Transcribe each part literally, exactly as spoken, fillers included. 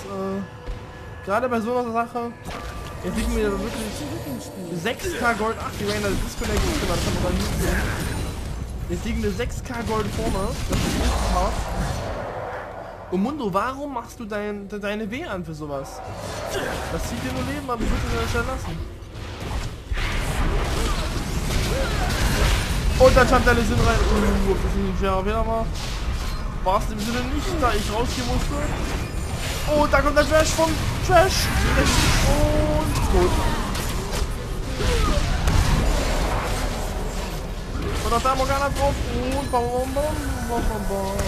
äh, gerade bei so einer Sache, jetzt liegen wir wirklich sechs K Gold, ach die Rainer Disconnect, das kann man da nicht sehen. Jetzt liegen wir sechs K Gold vorne, das ist richtig hart. Und Mundo, warum machst du dein, deine W an für sowas? Das zieht dir nur Leben, aber ich würde dir das schnell lassen. Und dann stand deine Sinn rein. Uh, das ist nicht schwerer Fehler war. War es im Sinne nicht, da ich rausgehen musste. Oh, da kommt der Trash vom Trash. Und tot. Und auch da Morgana drauf. Und bam, bam, bam, bam, bam, bam.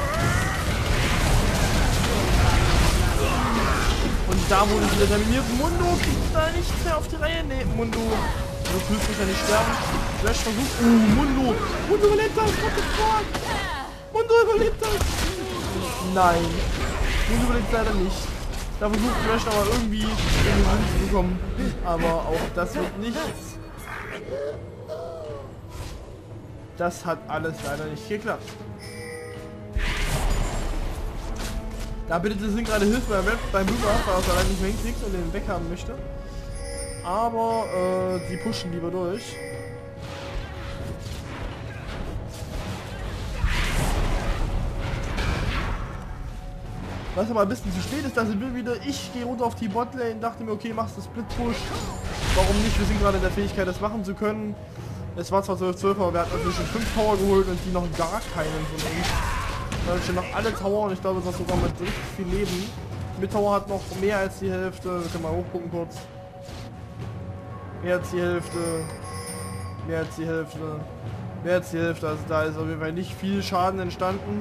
Und da wurde ich wieder terminiert. Mundo kriegt da nichts mehr auf die Reihe. Nee, Mundo. Du wirst mich ja nicht sterben. Flash versucht. Oh, Mundo. Mundo überlebt das. What the fuck? Mundo überlebt das. Nein. Mundo überlebt leider nicht. Da versucht Flash aber irgendwie in den Sinn zu bekommen. Aber auch das wird nichts. Das hat alles leider nicht geklappt. Da bittet es gerade Hilfe beim, beim Blue Buff, weil er es allein nicht mehr hinkriegt und den weghaben möchte. Aber äh, die pushen lieber durch. Was aber ein bisschen zu spät ist, da sind wir wieder. Ich gehe runter auf die Botlane, dachte mir, okay, machst du Split Push. Warum nicht? Wir sind gerade in der Fähigkeit, das machen zu können. Es war zwar zwölf zwölf, aber wir hatten natürlich schon fünf Tower geholt und die noch gar keinen von uns. Wir haben schon noch alle Tower und ich glaube, es hat sogar mit richtig viel Leben. Mit Tower hat noch mehr als die Hälfte. Wir können mal hochgucken kurz. Mehr als die Hälfte. Mehr als die Hälfte. Mehr als die Hälfte. Also da ist auf jeden Fall nicht viel Schaden entstanden.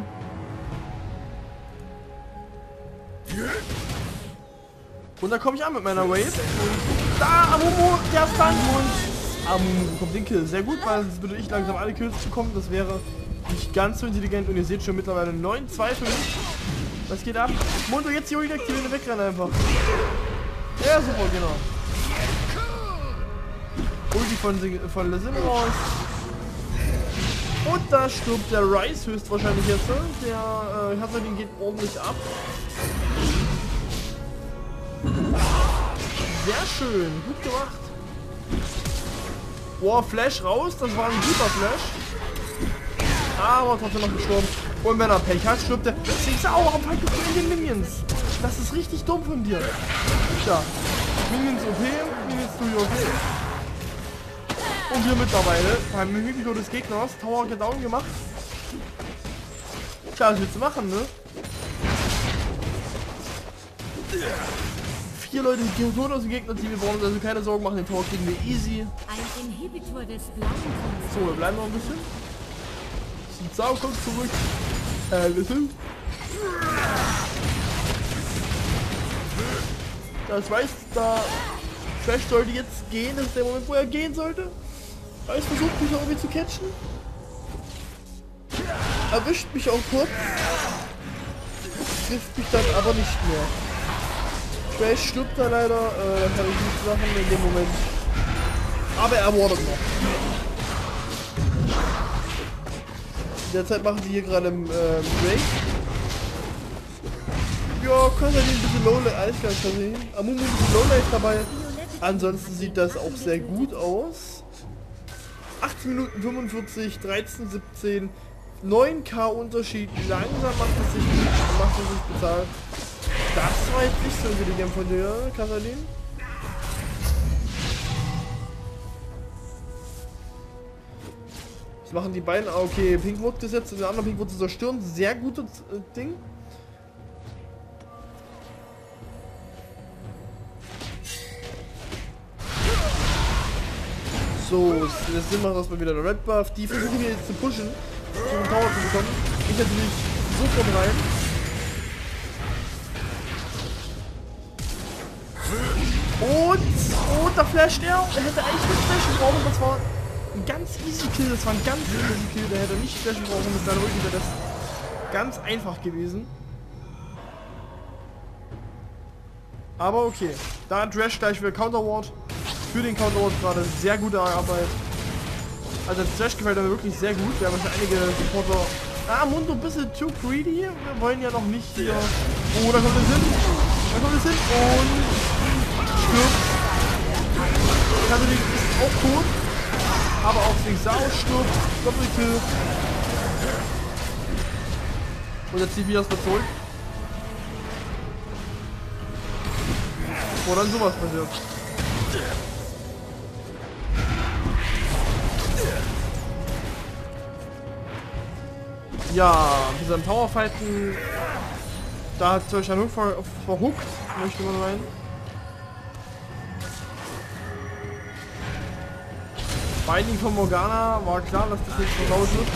Und da komme ich an mit meiner Wave. Und da, Amumu, der Stun. Und Amumu bekommt den Kill. Sehr gut, weil sonst würde ich langsam alle Kills bekommen. Das wäre nicht ganz so intelligent. Und ihr seht schon mittlerweile neun zwei für mich. Was geht ab? Mundo, jetzt die Ult aktivieren, wegrennen einfach. Ja, super, genau. Ulti von, von Le Sim raus. Und da stirbt der Rice höchstwahrscheinlich jetzt. Der äh, Hazardin geht ordentlich ab. Sehr schön, gut gemacht. Boah, Flash raus, das war ein guter Flash. Aber trotzdem noch gestorben. Und wenn er Pech hat, stirbt er. Siehst du auch, warum fangst du in den Minions? Das ist richtig dumm von dir. Ja. Minions O P, Minions to O P. Und wir mittlerweile beim Mimiklo des Gegners Tower down gemacht. Tja, was willst du machen, ne? Vier Leute tot aus dem Gegner-Team, wir brauchen uns also keine Sorgen machen, den Tower kriegen wir easy. Ein Inhibitor des Blauen. So, wir bleiben noch ein bisschen. Die Sau kommt zurück. Äh, listen. Das weiß, da Trash sollte jetzt gehen, das ist der Moment, wo er gehen sollte. Weiß versucht mich auch irgendwie zu catchen. Erwischt mich auch kurz. Trifft mich dann aber nicht mehr. Trash stirbt da leider, äh, da kann ich nichts machen in dem Moment. Aber er wartet noch. Derzeit machen sie hier gerade im ähm, Break. Ja, Kassadin ein bisschen Lowlight, alles klar, Kassadin. Amumu ein bisschen Lowlight dabei. Ansonsten sieht das auch sehr gut aus. achtzehn Minuten fünfundvierzig, dreizehn, siebzehn, neun K Unterschied. Langsam macht es sich, macht es sich bezahlt. Das war jetzt nicht so intelligent von dir, Kassadin. Was machen die beiden? Ah, okay, Pink wurde gesetzt und der andere Pink wurde zu zerstören. Sehr gutes äh, Ding. So, das Sinn macht erstmal wieder der Red Buff. Die versuchen hier jetzt zu pushen, um den Tower zu bekommen. Ich natürlich sofort rein. Und, und da flasht er. Er hätte eigentlich nicht flashen brauchen. Das war ein ganz easy Kill. Das war ein ganz easy Kill. Der hätte nicht flashen brauchen. Mit seinem Rücken wäre das ganz einfach gewesen. Aber okay. Da hat Trash gleich für Counterward. Für den Counterward gerade sehr gute Arbeit. Also Trash gefällt mir wirklich sehr gut. Wir haben schon einige Supporter. Ah, Mundo ein bisschen too greedy. Wir wollen ja noch nicht hier. Oh, da kommt er hin. Da kommt es hin und stirbt. Katalin ist auch tot. Aber auch Sixao stirbt. Doppelkill. Und der Zivias wird zurück. Wo dann sowas passiert. Ja, dieser Powerfighten, da hat euch ja nur ver verhuckt, möchte man meinen. Binding von Morgana, war klar, dass das nicht versaut wird.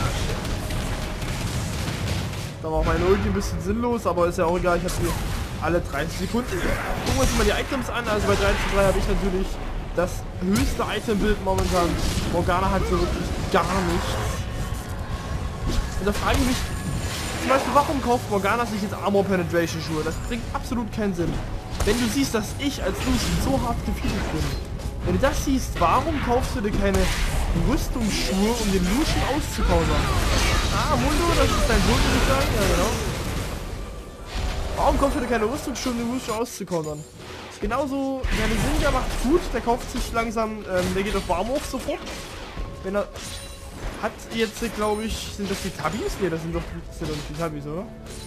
Da war meine Ulti ein bisschen sinnlos, aber ist ja auch egal, ich habe hier alle dreißig Sekunden. Gucken wir uns mal die Items an, also bei drei zu drei habe ich natürlich das höchste Itembild momentan. Morgana hat so wirklich gar nichts. Und da frage ich mich, zum Beispiel, warum kauft Morgana sich jetzt Armor Penetration Schuhe? Das bringt absolut keinen Sinn. Wenn du siehst, dass ich als Lucian so hart gefeedet bin, wenn du das siehst, warum kaufst du dir keine Rüstungsschuhe, um den Lucian auszupowern? Ah, Mundo, das ist dein Grund, würde ich sagen. Ja, genau. Warum kaufst du dir keine Rüstungsschuhe, um den Lucian auszukontern? Genauso, der Sinja macht gut, der kauft sich langsam, ähm, der geht auf Warmhof sofort. Wenn er... Hat jetzt, glaube ich, sind das die Tabis? Ne, das sind doch, das sind doch nicht die Tabis, oder?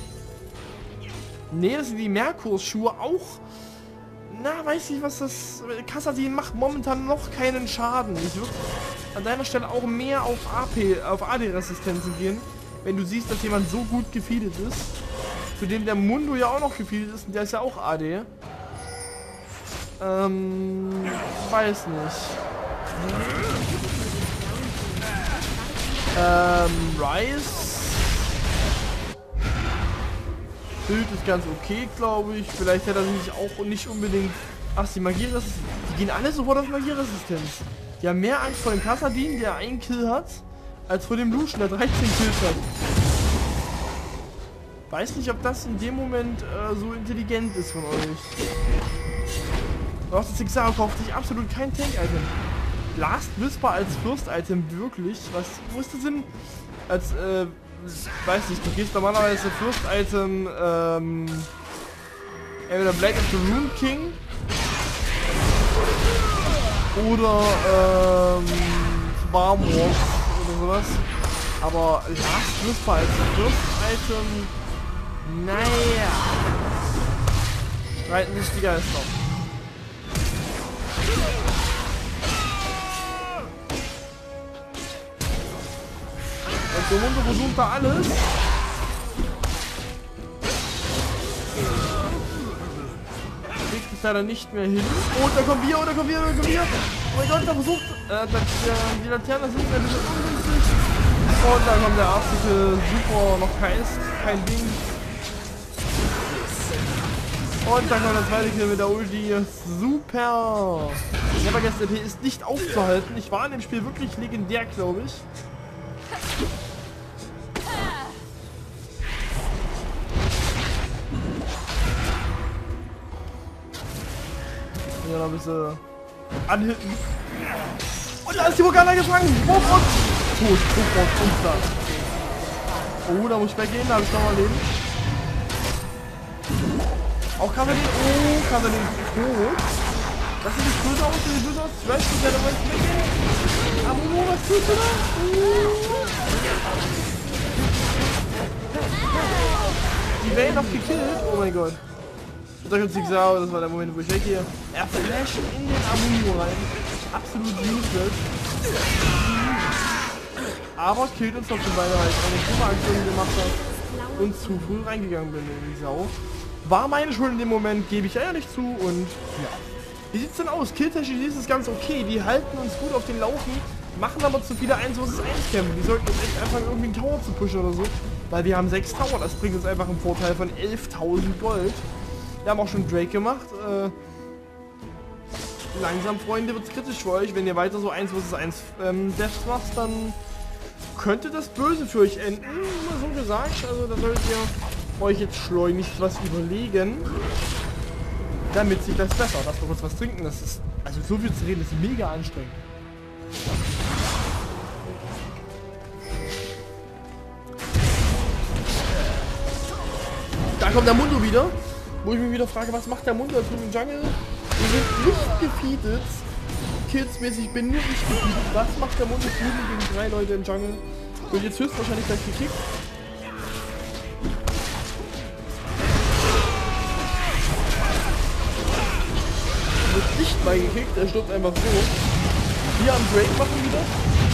Ne, das sind die Merkur-Schuhe auch. Na, weiß ich, was das... Kassadin macht momentan noch keinen Schaden. Ich würde an deiner Stelle auch mehr auf A P, auf A D-Resistenzen gehen, wenn du siehst, dass jemand so gut gefeedet ist. Zu dem der Mundo ja auch noch gefeedet ist und der ist ja auch A D. Ähm, weiß nicht. Ähm, Rice. Bild ist ganz okay, glaube ich. Vielleicht hätte er sich auch nicht unbedingt... Ach, die Magieresistenz. Die gehen alle sofort auf Magieresistenz. Die haben mehr Angst vor dem Kassadin, der einen Kill hat, als vor dem Lucian, der dreizehn Kills hat. Weiß nicht, ob das in dem Moment äh, so intelligent ist von euch. Auch das Xaro kauft sich absolut kein Tank-Item. Last Whisper als First-Item wirklich? Was muss das denn? Als, äh, weiß nicht, du gehst normalerweise First-Item, ähm, entweder Blade of the Rune King oder, ähm, Warmwalk oder sowas. Aber Last Whisper als First-Item, naja, streiten sich die Geister. Und der Mundo versucht da alles. Kriegt es leider nicht mehr hin. Oh, da kommt wir, oh, da kommt wir, da kommt wir. Oh mein Gott, da versucht äh, das, äh, die Laterne sind ein bisschen ungünstig. Und da kommt der Artikel, super, noch kein, kein Ding. Und dann kommt der zweite Kill mit der Ulti. Super. Der L P ist nicht aufzuhalten. Ich war in dem Spiel wirklich legendär, glaube ich. Ja, noch ein bisschen anhitten. Und da ist die Morgana gefangen. Wurf und tot. Sofort runter. Oh, da muss ich weggehen. Da habe ich noch mal Leben. Auch Katalin. Oh, Katalin tot. Das sieht nicht böse aus. Das sieht böse aus. Ich weiß nicht, wer da wollte weggehen. Aber oh, was tust du da? Oh. Die Wellen noch gekillt. Oh mein Gott. Da kommt Zigzao, das war der Moment, wo ich weggehe. Er flasht in den Amumu rein. Absolut useless. Aber killt uns trotzdem beide, weil ich eine super Aktion gemacht habe und zu früh reingegangen bin in die Sau. War meine Schuld in dem Moment, gebe ich ehrlich zu und ja. Wie sieht's denn aus? Killtechnisch ist es ganz okay. Die halten uns gut auf den Laufen, machen aber zu viele eins versus eins Kämpfe. Die sollten uns echt anfangen, irgendwie einen Tower zu pushen oder so. Weil wir haben sechs Tower, das bringt uns einfach einen Vorteil von elftausend Gold. Wir haben auch schon Drake gemacht. Äh, langsam, Freunde, wird es kritisch für euch. Wenn ihr weiter so eins versus eins ähm, Deaths macht, dann könnte das böse für euch enden. Mal so gesagt. Also da solltet ihr euch jetzt schleunigst was überlegen, damit sich das besser. Dass wir kurz was trinken, das ist, also so viel zu reden, ist mega anstrengend. Da kommt der Mundo wieder. Wo ich mich wieder frage, was macht der Mundo da drüben im Jungle? Wir sind nicht gefeedet. Killsmäßig bin nur ich gefeedet. Was macht der Mundo drüben gegen drei Leute im Jungle? Wird jetzt höchstwahrscheinlich gleich gekickt. Wird nicht mal gekickt, er stirbt einfach so. Hier am Drake machen wieder.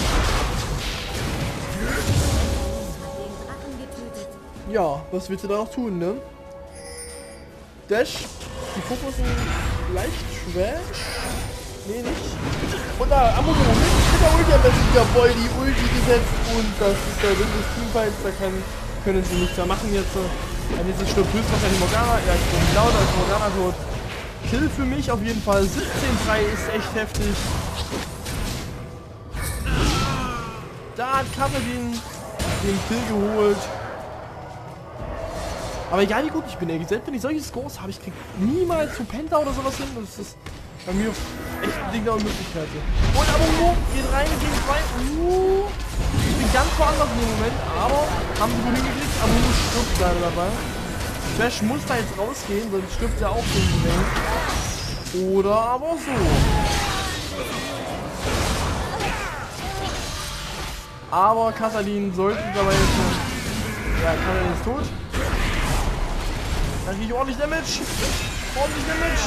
Ja, was willst du da noch tun, ne? Dash, die Fokussen leicht schwer. Nee, nicht. Und da, Amumu mit, mit der Ulti am besten wieder voll die Ulti gesetzt und das ist der Wind des Teamfights, da kann, können sie nichts mehr machen jetzt. Dann jetzt stirbt höchstwahrscheinlich Morgana, ja, ich bin lauter als Morgana tot. Kill für mich auf jeden Fall, siebzehn drei ist echt heftig. Da hat Kafferdin den Kill geholt. Aber egal wie gut ich bin, ey, selbst wenn ich solche Scores habe, ich krieg niemals zu Penta oder sowas hin. Das ist bei mir echt ein Ding der Unmöglichkeit. Und Amumu geht rein gegen zwei. Uh, ich bin ganz woanders in dem Moment, aber haben sie gut hingekriegt. Amumu stirbt leider dabei. Dash muss da jetzt rausgehen, sonst stirbt er auch gegen die Welt. Oder aber so. Aber Kassadin sollte dabei jetzt. Ja, Kassadin ist tot. Dann kriege ich ordentlich Damage. Ordentlich Damage.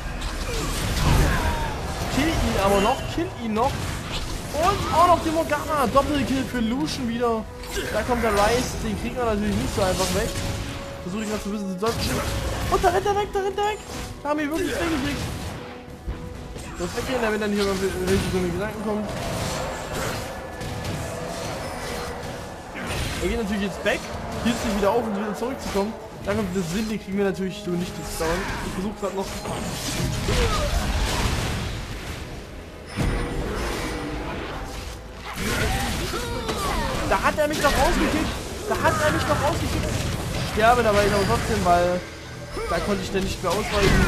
Kill ihn aber noch. Kill ihn noch. Und auch noch die Morgana. Doppelkill für Lucian wieder. Da kommt der Rice. Den kriegen wir natürlich nicht so einfach weg. Versuche ich gerade so ein bisschen zu dodgen. Und da rennt er weg, da rennt er weg. Da haben wir wirklich weggekriegt. Das weggehen, damit er nicht über richtig so eine Gedanken kommt. Er geht natürlich jetzt back. Hielt sich wieder auf, um wieder zurückzukommen. Da kommt das Sinn, den kriegen wir natürlich so nicht das Down. Ich versuche gerade noch. Da hat er mich noch rausgekickt. Da hat er mich noch rausgekickt. Ich sterbe dabei aber trotzdem, weil da konnte ich dann nicht mehr ausweichen.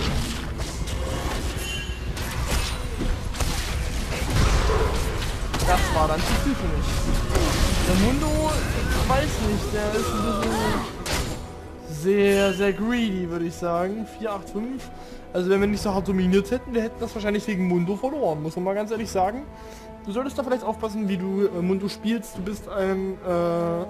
Das war dann zu viel für mich. Der Mundo, ich weiß nicht, der ist ein bisschen sehr, sehr greedy, würde ich sagen. vier acht fünf. Also wenn wir nicht so hart dominiert hätten, wir hätten das wahrscheinlich gegen Mundo verloren, muss man mal ganz ehrlich sagen. Du solltest da vielleicht aufpassen, wie du äh, Mundo spielst. Du bist ein äh,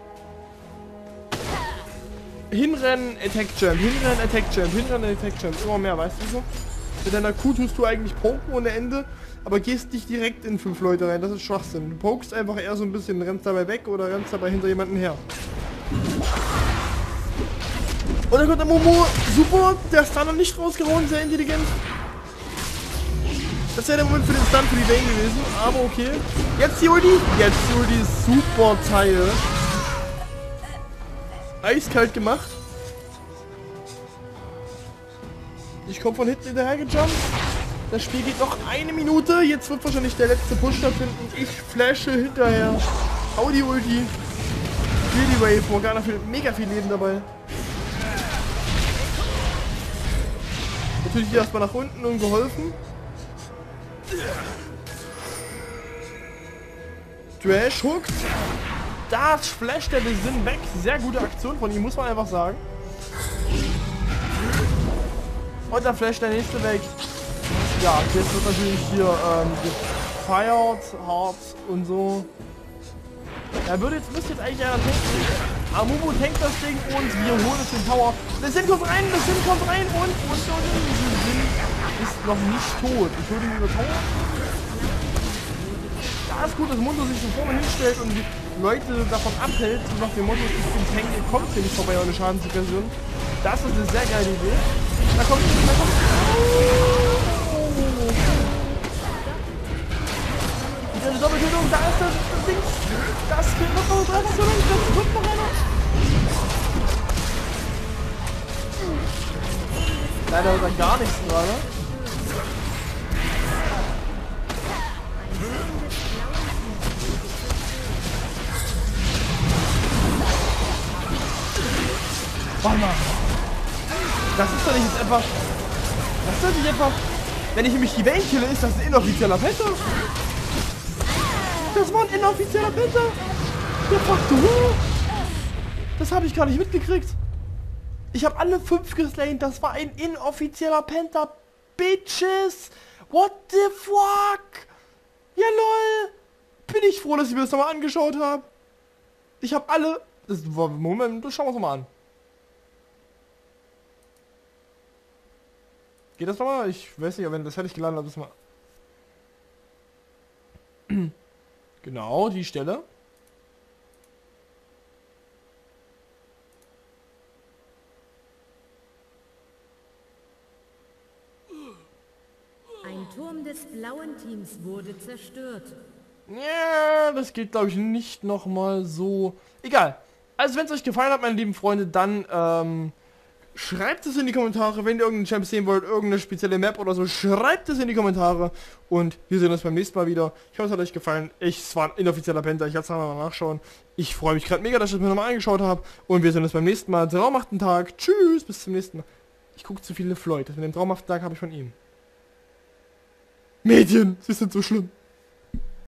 Hinrennen Attack Champ, Hinrennen Attack Champ, Hinrennen Attack Champ, immer mehr, weißt du so? Mit deiner Q tust du eigentlich poken ohne Ende, aber gehst nicht direkt in fünf Leute rein, das ist Schwachsinn. Du pokest einfach eher so ein bisschen, rennst dabei weg oder rennst dabei hinter jemanden her. Und dann kommt der Momo, super, der ist da noch nicht rausgehauen, sehr intelligent. Das wäre der Moment für den Stunt für die Vayne gewesen, aber okay. Jetzt die Ulti, jetzt die Ulti, super Teil. Eiskalt gemacht. Ich komme von hinten hinterher gejumpt. Das Spiel geht noch eine Minute. Jetzt wird wahrscheinlich der letzte Push stattfinden. Ich flashe hinterher. Hau die Ulti. Hier die Wave. Morgana fehlt mega viel Leben dabei. Natürlich erstmal nach unten und geholfen. Trash hookt. Da flasht der Sinn weg. Sehr gute Aktion von ihm, muss man einfach sagen. Und dann flasht der nächste weg. Ja, jetzt wird natürlich hier ähm, gefeiert, hart und so. Er würde jetzt, müsste jetzt eigentlich einer tanken. Amumu tankt das Ding und wir holen uns den Tower. Der Sinn kommt rein, der Sinn kommt rein und, und, und, und der Sinn ist noch nicht tot. Ich hole ihn über Tower. Da ist gut, dass Mundo sich so vorne hinstellt und die Leute davon abhält, nach dem Motto, ich bin Tank, ihr kommt hier nicht vorbei ohne Schadenssuggestion. Das ist eine sehr geile Idee. Da kommt, da kommt. Wieder eine Doppeltötung, da ist das, das Ding. Das geht noch mal, das ist so lang, das kommt noch einer. Leider hat er gar nichts gerade. Warte mal. Das ist doch nicht jetzt einfach... Das ist doch nicht einfach... Wenn ich nämlich die Vayne kille, ist das ein inoffizieller Penta. Das war ein inoffizieller Penta. Der fuck du. Das habe ich gar nicht mitgekriegt. Ich habe alle fünf geslayed. Das war ein inoffizieller Penta. Bitches. What the fuck? Ja, lol. Bin ich froh, dass ich mir das nochmal angeschaut habe. Ich habe alle... Das war, Moment, das schauen wir uns mal an. Geht das nochmal? Ich weiß nicht, wenn das hätte ich geladen, das mal... Genau, die Stelle. Ein Turm des blauen Teams wurde zerstört. Ja, das geht, glaube ich, nicht nochmal so... Egal. Also, wenn es euch gefallen hat, meine lieben Freunde, dann ähm, schreibt es in die Kommentare. Wenn ihr irgendeinen Champ sehen wollt, irgendeine spezielle Map oder so, schreibt es in die Kommentare. Und wir sehen uns beim nächsten Mal wieder. Ich hoffe, es hat euch gefallen. Ich, es war ein inoffizieller Penta. Ich werde es mal nachschauen. Ich freue mich gerade mega, dass ich das mir nochmal angeschaut habe. Und wir sehen uns beim nächsten Mal. Traumhaften Tag. Tschüss, bis zum nächsten Mal. Ich gucke zu viele Floyd. Das mit dem traumhaften Tag habe ich von ihm. Mädchen, sie sind so schlimm.